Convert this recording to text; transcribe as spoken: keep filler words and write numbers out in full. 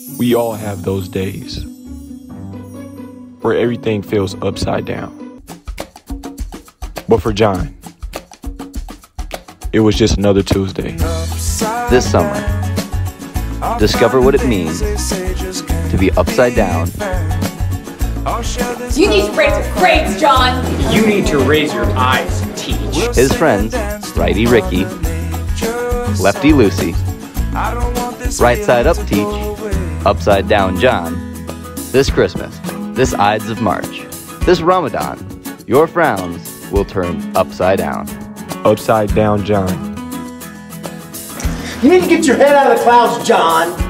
We all have those days where everything feels upside down. But for John, it was just another Tuesday. This summer, discover what it means to be upside down. You need to raise your grades, John. You need to raise your eyes and teach. His friends, Righty Ricky, Lefty Lucy, Right Side Up Teach, Upside Down John. This Christmas, this Ides of March, this Ramadan, your frowns will turn upside down. Upside Down John. You need to get your head out of the clouds, John.